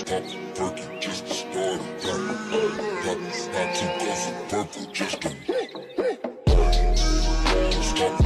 Pop perky just to start a pop two ghosts of purple just to start.